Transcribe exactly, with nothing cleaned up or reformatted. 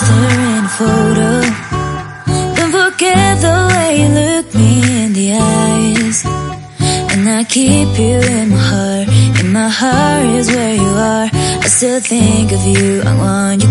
together in a photo. Don't forget the way you look me in the eyes. And I keep you in my heart. In my heart is where you are. I still think of you, I want you